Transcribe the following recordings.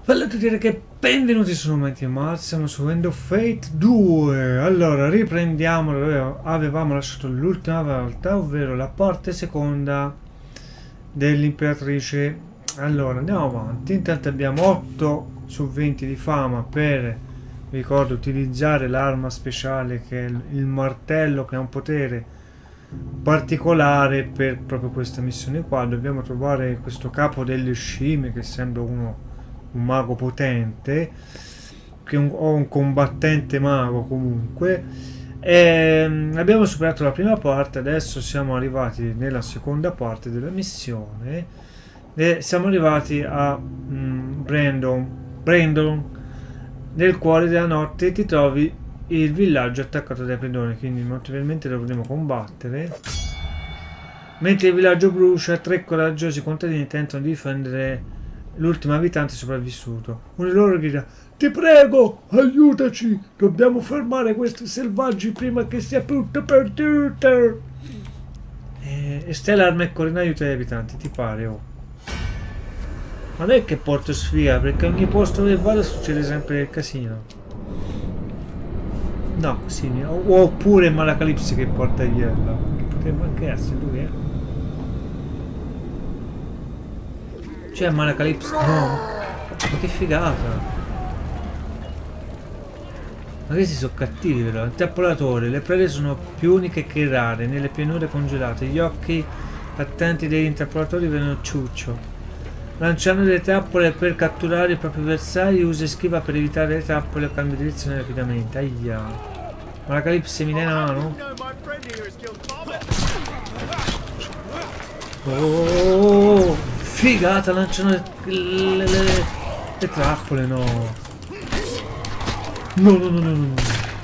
Bello di dire che benvenuti su Momenti Mars, siamo su End of Fate 2. Allora, riprendiamo dove avevamo lasciato l'ultima volta, ovvero la parte seconda dell'imperatrice. Allora, andiamo avanti. Intanto abbiamo 8 su 20 di fama per, vi ricordo, utilizzare l'arma speciale che è il martello, che ha un potere particolare per proprio questa missione qua. Dobbiamo trovare questo capo delle scimmie che sembra un mago potente, o un combattente mago comunque. Abbiamo superato la prima parte, adesso siamo arrivati nella seconda parte della missione e siamo arrivati a Brandon, nel cuore della notte ti trovi il villaggio attaccato dai predoni, quindi naturalmente dovremo combattere. Mentre il villaggio brucia, 3 coraggiosi contadini tentano di difendere l'ultimo abitante sopravvissuto. Uno di loro grida: "Ti prego, aiutaci! Dobbiamo fermare questi selvaggi prima che sia tutto perduto!" E stai l'arma e corri in aiuto agli abitanti, ti pare? Oh. Ma non è che porto sfiga, perché ogni posto dove vado succede sempre il casino. No, sì, oppure Malacalipsi che porta Iella. Potrebbe anche essere lui, eh. Cioè Malacalipsi, no, ma che figata. Ma questi sono cattivi però. Il trappolatore, le prede sono più uniche che rare nelle pianure congelate, gli occhi attenti degli intrappolatori vedono ciuccio. Lanciando le trappole per catturare i propri avversari, usa e schiva per evitare le trappole o cambia direzione rapidamente. Aia. Malacalipsi mi dai una mano? Oh, figata, lanciano le trappole, no. No, no, no, no, no.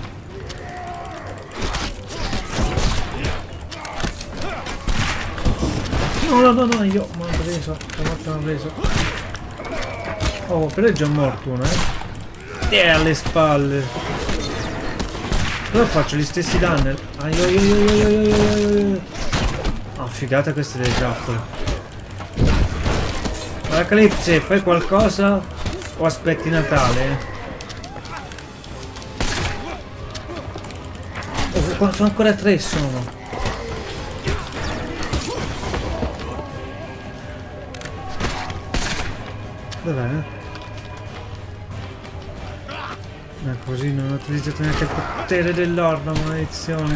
No, no, no, no, io mi hanno preso, mi hanno preso. Oh, però è già morto uno, eh. E alle spalle. Però faccio gli stessi danni. Ah, figata queste delle trappole. Malacalipsi, fai qualcosa o aspetti Natale? Oh, sono ancora 3 sono. Dov'è? Così non ho utilizzato neanche il potere dell'orda, maledizione.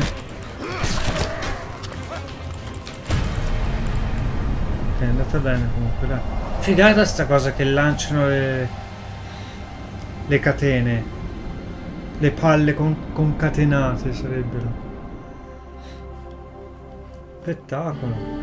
Ok, è andata bene comunque, dai. Figata sta cosa che lanciano le catene. Le palle concatenate sarebbero. Spettacolo.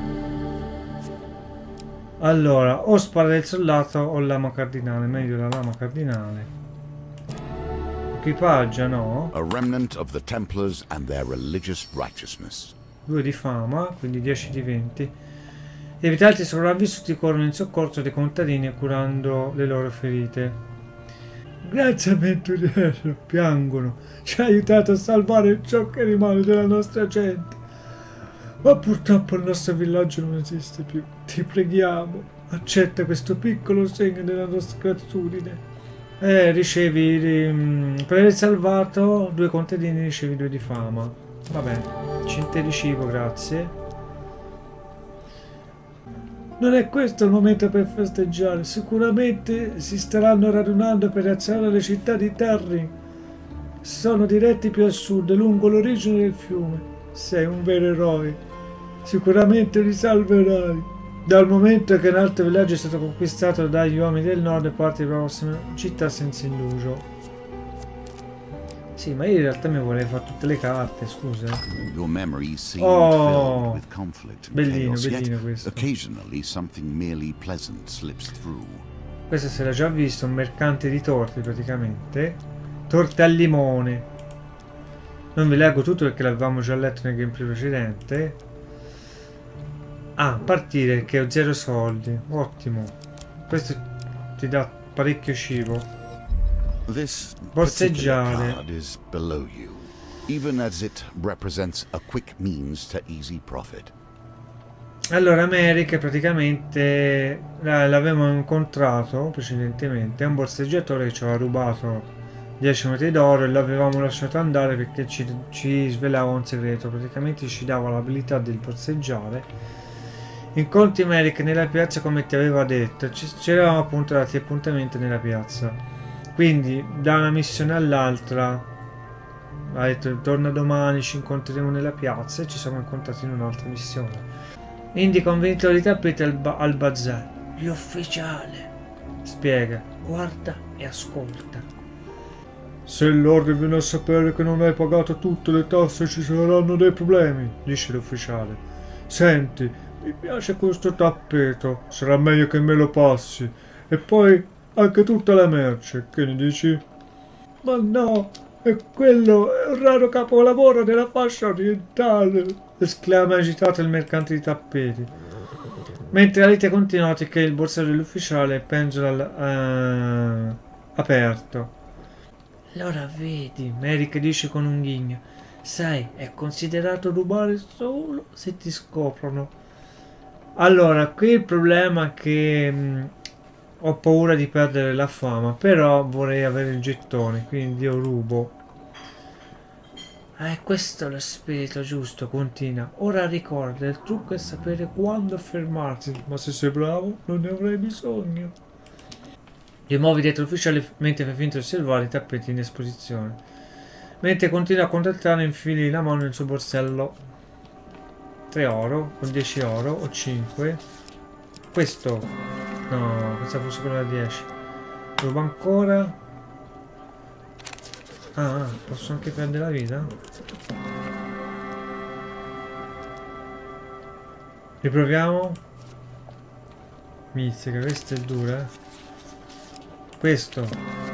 Allora, o spada del soldato o lama cardinale. Meglio la lama cardinale. Equipaggio, no? A remnant of the Templars and their religious righteousness. 2 di fama, quindi 10 di 20. Gli abitanti sopravvissuti corrono in soccorso dei contadini curando le loro ferite. Grazie avventuriero, piangono. Ci ha aiutato a salvare ciò che rimane della nostra gente. Ma purtroppo il nostro villaggio non esiste più. Ti preghiamo, accetta questo piccolo segno della nostra gratitudine. Ricevi per aver salvato 2 contadini, ricevi 2 di fama. Vabbè, cinte di cibo, grazie. Non è questo il momento per festeggiare. Sicuramente si staranno radunando per reazione le città di Terri. Sono diretti più a sud, lungo l'origine del fiume. Sei un vero eroe. Sicuramente li salverai. Dal momento che un altro villaggio è stato conquistato dagli uomini del nord, parti alla prossima città senza indugio. Sì, ma io in realtà mi volevo fare tutte le carte, scusa. Oh, bellino, bellino questo. Questo se l'ha già visto, un mercante di torte praticamente. Torte al limone. Non vi leggo tutto perché l'avevamo già letto nel gameplay precedente. Ah, partire che ho 0 soldi. Ottimo. Questo ti dà parecchio cibo. Borseggiare. Allora Merrick praticamente l'avevamo incontrato precedentemente, è un borseggiatore che ci aveva rubato 10 monete d'oro e l'avevamo lasciato andare perché ci svelava un segreto, praticamente ci dava l'abilità del borseggiare. Incontri Merrick nella piazza come ti aveva detto, ci eravamo appunto dati appuntamento nella piazza, quindi da una missione all'altra ha detto torna domani, ci incontreremo nella piazza e ci siamo incontrati in un'altra missione. Indica un venditore di tappeti al bazar. Gli ufficiale, spiega, guarda e ascolta. Se il Lord viene a sapere che non hai pagato tutte le tasse ci saranno dei problemi, dice l'ufficiale. Senti, mi piace questo tappeto, sarà meglio che me lo passi. E poi anche tutta la merce, che ne dici? Ma no, e quello è un raro capolavoro della fascia orientale, esclama agitato il mercante di tappeti. Mentre la lite continua, noti che il borsello dell'ufficiale penzola aperto. Allora vedi, Merrick dice con un ghigno. Sai, è considerato rubare solo se ti scoprono. Allora, qui il problema è che ho paura di perdere la fama, però vorrei avere il gettone, quindi io rubo. Questo è lo spirito giusto, continua. Ora ricorda, il trucco è sapere quando fermarsi, ma se sei bravo non ne avrai bisogno. Ti muovi dietro l'ufficiale mentre fai finta di osservare i tappeti in esposizione. Mentre continua a contattare, infili la mano nel suo borsello. 3 oro, o 10 oro, o 5. Questo. No, pensavo fosse quello da 10. Rubo ancora. Ah, posso anche perdere la vita? Riproviamo. Mizzica, questa è dura. Questo.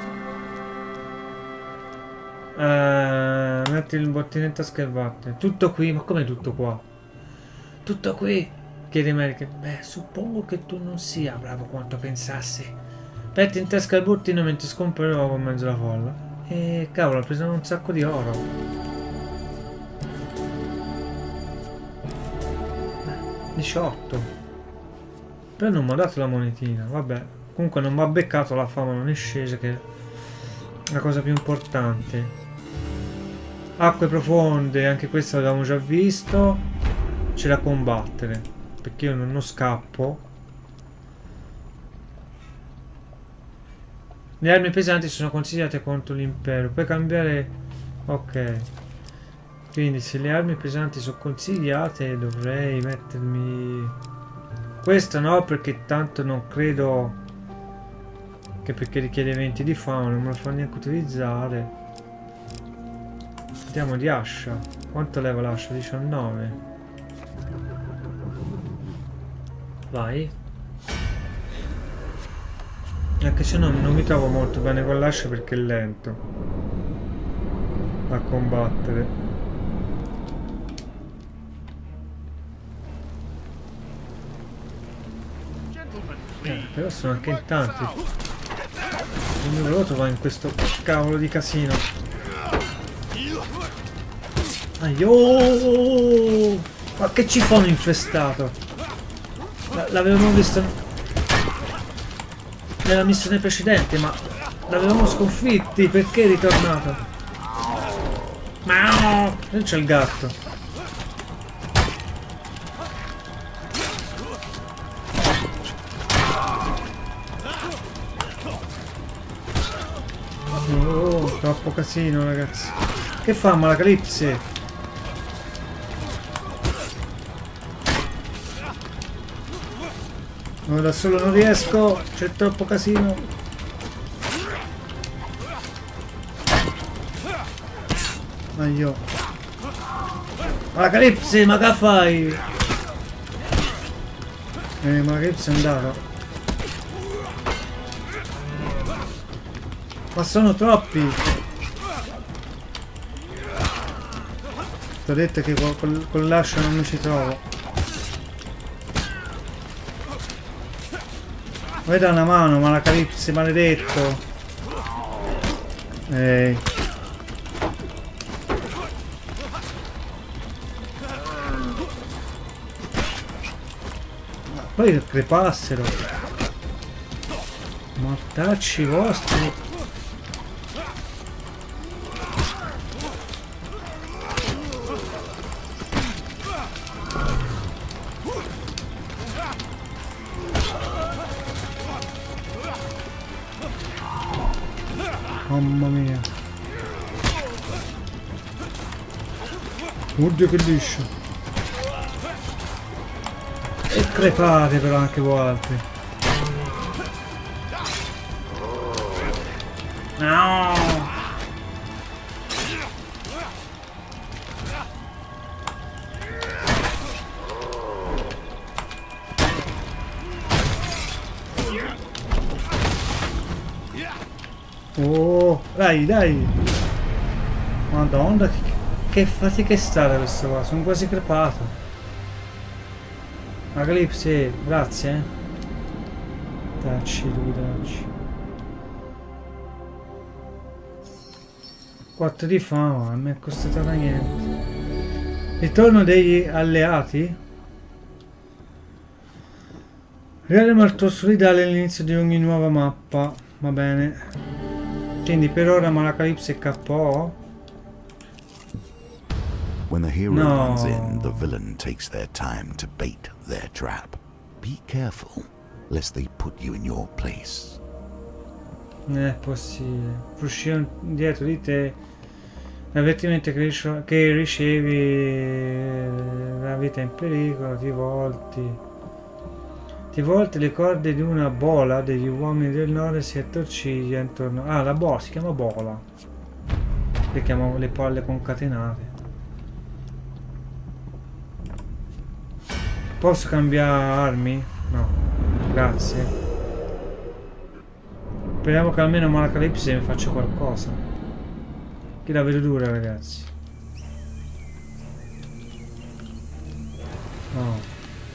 Metti il bottino in tasca e vattene. Tutto qui? Ma come tutto qua? Tutto qui? Chiede Merrick. Beh, suppongo che tu non sia bravo quanto pensassi. Metti in tasca il bottino mentre scompare l'uovo in mezzo alla folla. E cavolo, ho preso un sacco di oro. 18. Però non mi ha dato la monetina, vabbè. Comunque non mi ha beccato, la fama non è scesa, che è la cosa più importante. Acque profonde, anche questa l'avevamo già visto. C'è da combattere, perché io non scappo. Le armi pesanti sono consigliate contro l'impero. Puoi cambiare... Ok. Quindi se le armi pesanti sono consigliate dovrei mettermi... Questa no, perché tanto non credo che, perché richiede 20 di fama, non me lo fa neanche utilizzare. Andiamo di ascia. Quanto leva l'ascia? 19. Vai. Anche se non mi trovo molto bene con l'ascia perché è lento a combattere. Però sono anche in tanti. Non mi volevo trovare in questo cavolo di casino. Aio! Ma che cifono infestato! L'avevamo visto nella missione precedente, ma l'avevamo sconfitti. Perché è ritornato? Ma non c'è il gatto. Oh, troppo casino, ragazzi. Che fa Malacalipsi? No, da solo non riesco, c'è troppo casino. Ma io. Malacalipsi, ma che fai? Malacalipsi è andato. Ma sono troppi! Ti ho detto che con l'ascia non mi ci trovo. Vuoi dare una mano, Malacalipsi, maledetto! Ehi. Poi crepassero. Mortacci vostri. Mamma mia. Oddio che liscio. E crepate però anche voi altri. No! Oh, dai, dai! Madonna, che fatica è stata questa qua, sono quasi crepato. Eclipse, grazie. Dacci lui, dacci. 4 di fama, non mi è costata niente. Ritorno degli alleati. Regalemo il tuo solidale all'inizio di ogni nuova mappa. Va bene. Quindi per ora Malacalipse è KO. When the hero runs in, the villain takes their time to bait their trap. Be careful, lest they put you in your place. Non è possibile. Uscire dietro di te. L'avvertimento che ricevi, la vita è in pericolo, ti volti. Ti volti le corde di una bola degli uomini del nord e si attorciglia intorno. Ah, la bola si chiama bola. Le chiamano le palle concatenate. Posso cambiare armi? No, grazie. Speriamo che almeno Malacalipse mi faccia qualcosa. Che la vedo dura, ragazzi. No.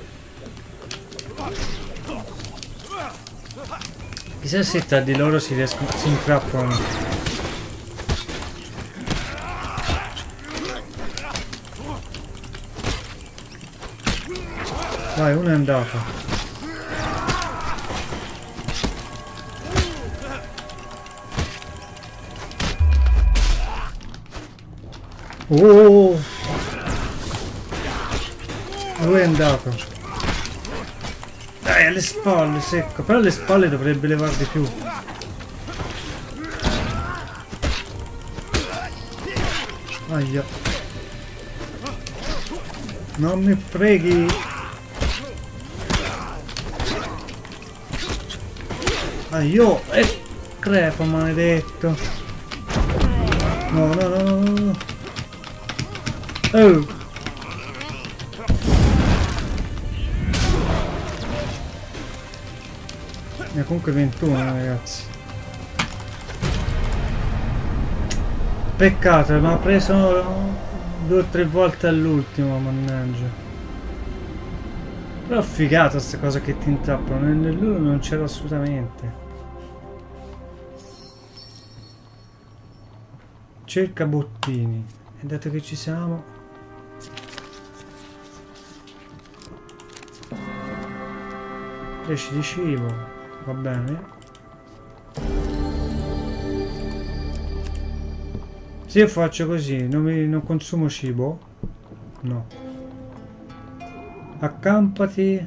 Chissà se tra di loro si intrappolano. Vai, uno è andato. Oh! Lui è andato. Dai, alle spalle, secco. Però alle spalle dovrebbe levare di più. Aia. Non mi freghi. Aio. Crepa, maledetto. No, no, no, no, no. Oh. Comunque 21, ragazzi. Peccato, mi ha preso 2 o 3 volte all'ultimo, mannaggia. Però figata questa cosa che ti intrappolano, nell'uno non c'era assolutamente. Cerca bottini. E dato che ci siamo... 10 di cibo. Va bene. Se io faccio così, non consumo cibo? No. Accampati.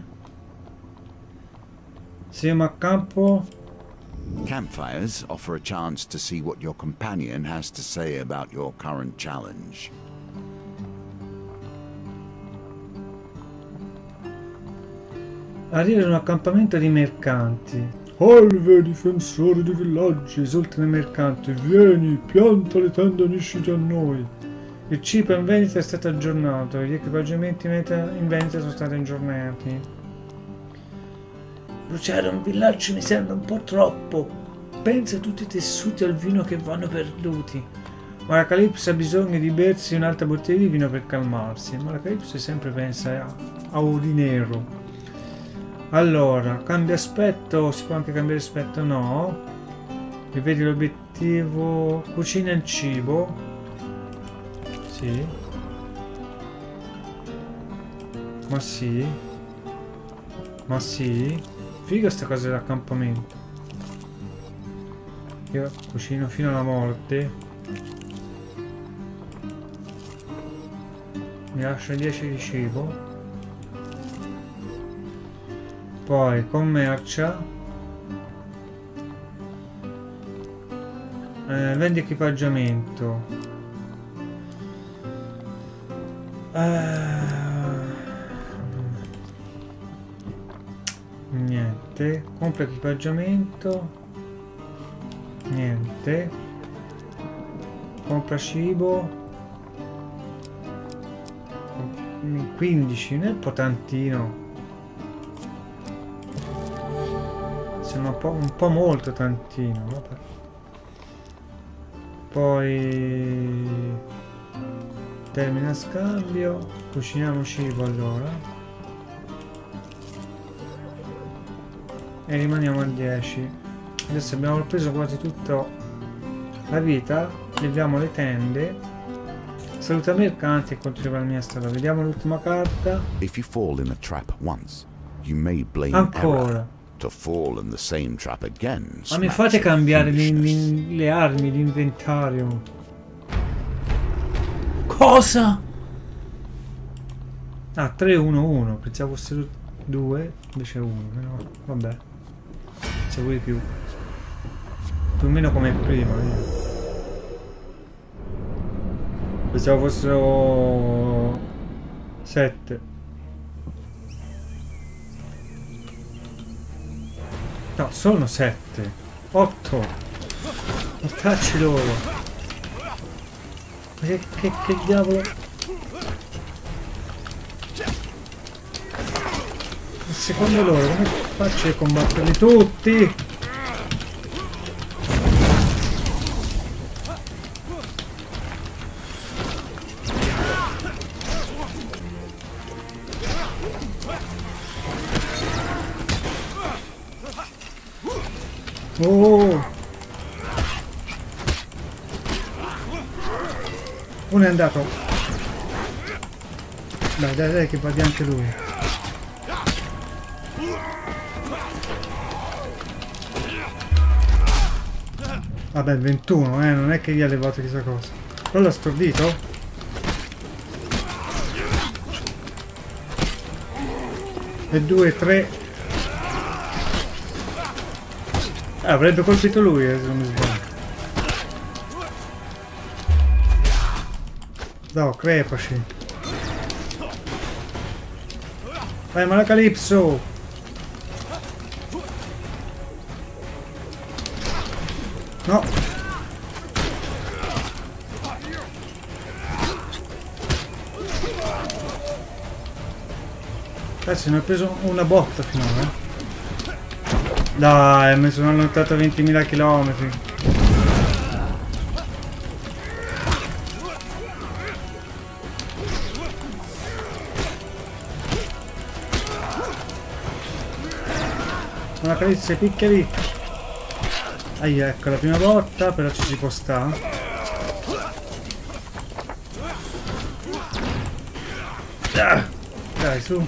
Se io mi accampo... Campfires offer a chance to see what your companion has to say about your current challenge. Arriva in un accampamento di mercanti. Salve, difensori di villaggi, esultano i mercanti. Vieni, pianta le tende e unisciti a noi. Il cibo in vendita è stato aggiornato. Gli equipaggiamenti in vendita sono stati aggiornati. Bruciare un villaggio mi sembra un po' troppo. Pensa a tutti i tessuti al vino che vanno perduti. Malacalipse ha bisogno di bersi un'altra bottiglia di vino per calmarsi. Malacalipse sempre pensa a urinero. Allora, cambia aspetto, si può anche cambiare aspetto, no. Rivedi l'obiettivo, cucina il cibo. Sì. Ma sì. Ma sì, figa sta cosa dell'accampamento. Io cucino fino alla morte. Mi lascia 10 di cibo. Poi commercia. Vendi equipaggiamento. Niente. Compra equipaggiamento. Niente. Compra cibo. 15, non è un po' tantino. Sembra un po' molto tantino. Vabbè. Poi termina scambio. Cuciniamo cibo allora. E rimaniamo a 10. Adesso abbiamo preso quasi tutta la vita. Leviamo le tende. Saluta mercanti e continua la mia strada. Vediamo l'ultima carta. If you fall in a trap once, you may blame Ancora. error. To fall in the same trap again. Ma mi smacks fate of cambiare foolishness. le armi, l'inventario. Cosa? Ah, 3-1-1. Pensavo fossero 2, invece 1. No, vabbè. Pensavo di più. Più o meno come prima. Pensavo fossero 7. No, sono 7. 8. Mortacci loro. Ma che diavolo? E secondo loro come faccio a combatterli tutti? Oh! Uno è andato. Dai che va via anche lui. Vabbè, 21, non è che gli ha levato chissà cosa. Quello ha stordito? E 2, 3. Avrebbe colpito lui, se non mi sbaglio. No, crepaci. Vai, ma la Calypso! No! Adesso ne ho preso una botta finora, Dai, mi sono allontanato 20.000 chilometri. Una carizia, picchiali. Ecco la prima botta, però ci si può stare. Dai, su.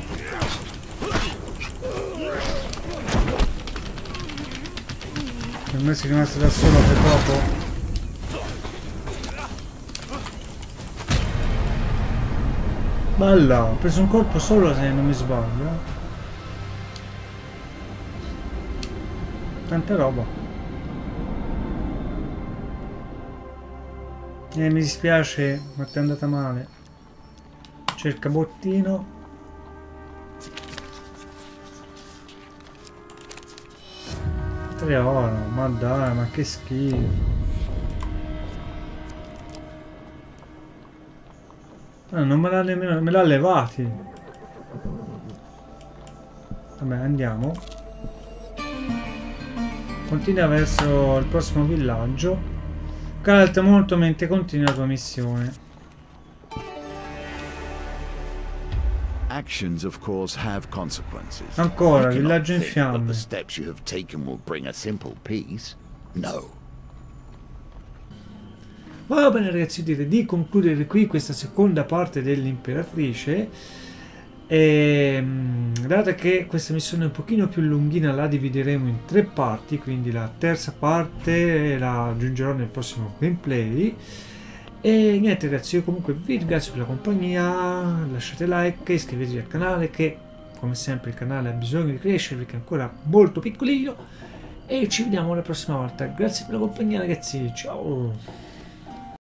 Per me si è rimasto da solo per poco. Bella, ho preso un colpo solo se non mi sbaglio. Tanta roba. Mi dispiace, ma ti è andata male. C'è il cabottino. Oro, ma dai, ma che schifo. Non me l'ha nemmeno, me l'ha levati. Vabbè, andiamo. Continua verso il prossimo villaggio. Calt molto mentre continua la tua missione. Actions, of course, have consequences. Ancora, You villaggio in cannot think that fiamme. the steps you have taken will bring a simple peace. No. Va bene ragazzi, direi di concludere qui questa seconda parte dell'imperatrice. E dato che questa missione è un pochino più lunghina, la divideremo in 3 parti, quindi la terza parte la aggiungerò nel prossimo gameplay. E niente ragazzi, io comunque vi ringrazio per la compagnia, lasciate like, iscrivetevi al canale che come sempre il canale ha bisogno di crescere perché è ancora molto piccolino, e ci vediamo la prossima volta. Grazie per la compagnia ragazzi, ciao!